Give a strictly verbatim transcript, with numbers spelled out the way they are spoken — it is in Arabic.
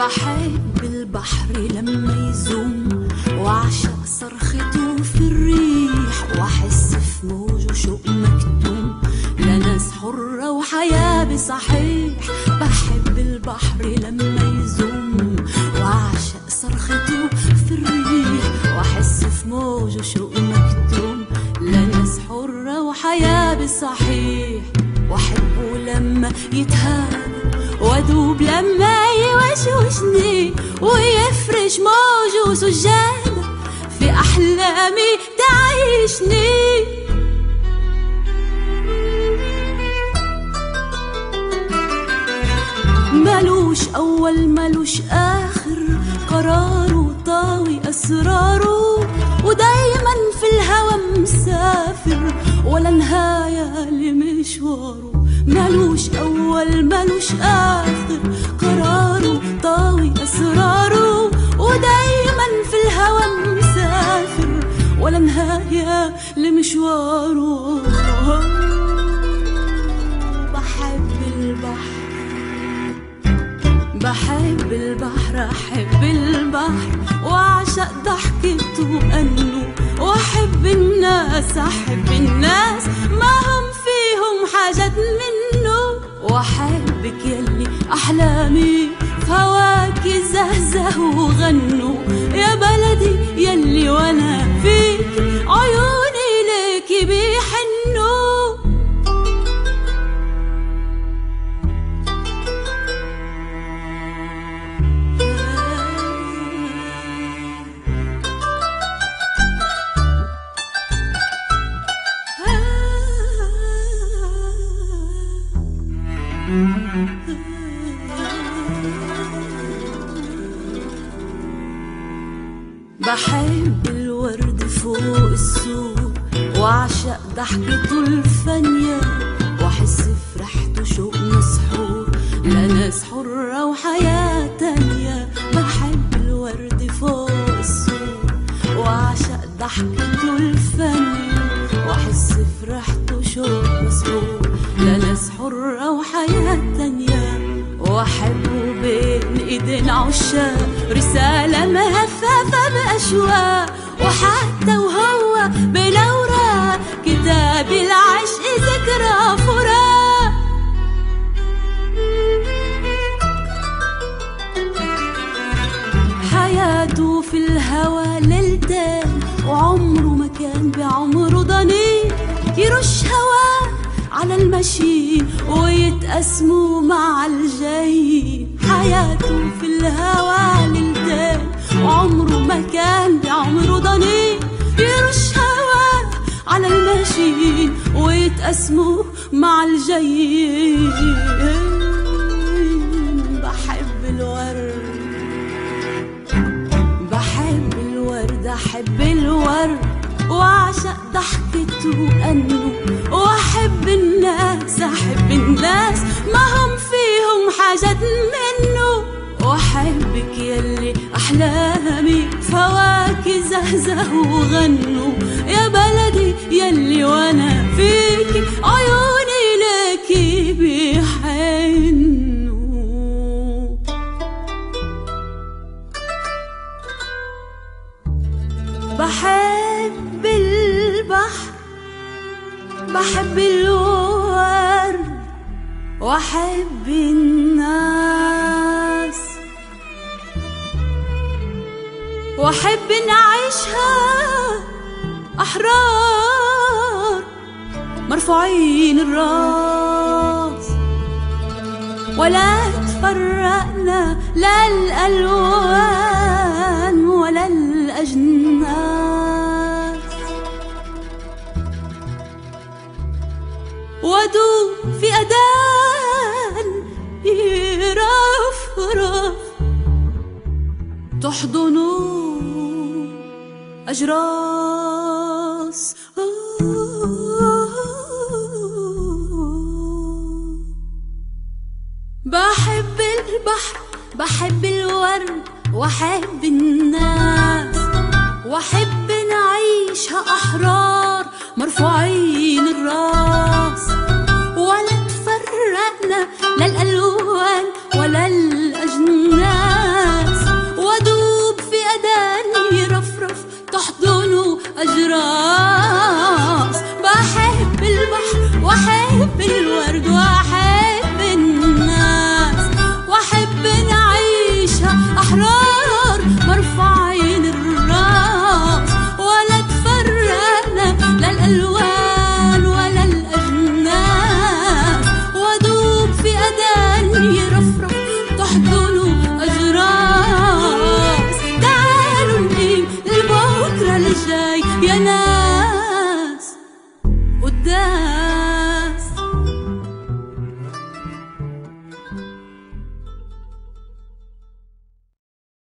بحب البحر لما يزوم وعشق صرخته في الريح واحس في موجه شوق مكتوم لناس حرة وحياة بصحيح. بحب البحر لما يزوم وعشق صرخته في الريح واحس في موجه شوق مكتوم لناس حرة وحياة بصحيح. واحبه لما يتهاب وادوب لما يوشوشني ويفرش موجه سجادة في أحلامي تعيشني. ملوش أول ملوش آخر قراره طاوي أسراره ودايما في الهوى مسافر ولا نهاية لمشواره. ملوش أول ملوش آخر قراره طاوي أسراره ودايما في الهوى مسافر ولا نهاية لمشواره. بحب البحر بحب البحر أحب البحر وأعشق ضحكته وأنه وأحب الناس أحب الناس ما هم فيهم حاجات منه. وأحبك يلي أحلامي فواكي زهزهوا وغنوا يا بلدي يلي وأنا فيك عيوني ليكي بيحنوا. بحب الورد فوق السوق وأعشق ضحكته الفانية وأحس في ريحته شوق مسحور لناس حرة وحياة تانية. بحب الورد فوق السوق وأعشق ضحكته الفانية وأحس في ريحته شوق مسحور لناس حرة وحياة تانية. وأحبه بين إيدين عشاق رسالة مهففة بأشواق وحتى وهو بالأوراق كتاب العشق ذكرى فراق. حياته في الهوى ليلتين وعمره ما كان بعمره ضنين يرش هواه على المشي ويتقسموا مع الجاي. حياته في الهوى ليلتين وعمره ما كان بعمره ضنين يرش هواه على المشي ويتقسموا مع الجاي. بحب الورد بحب الورد أحب الورد وأعشق ضحكته وأنه وأحب الناس أحب الناس ما هم فيهم حاجات منه. وأحبك يلي أحلامي فواكي زهزهوا وغنوا يا بلدي يلي وأنا فيكي عيوني ليكي بيحنوا. بحب البحر بحب الورد وأحب الناس وأحب نعيشها أحرار مرفوعين الراس ولا تفرقنا لا الألوان ولا الأجناس. ودوب في أذان يرفرف تحضنوا أجراس. بحب البحر بحب الورد وأحب الناس وأحب نعيشها أحرار مرفوعين الراس ولا تفرقنا لا الألوان ولا الأجناس. البحر واحب الورد واحب الناس، واحب نعيشها احرار مرفوعين الراس، ولا تفرقنا لا الالوان ولا الاجناس، وادوب في اذان يرفرف تحضن اجراس. تعالوا نقيم لبكره الجاي يا ناس،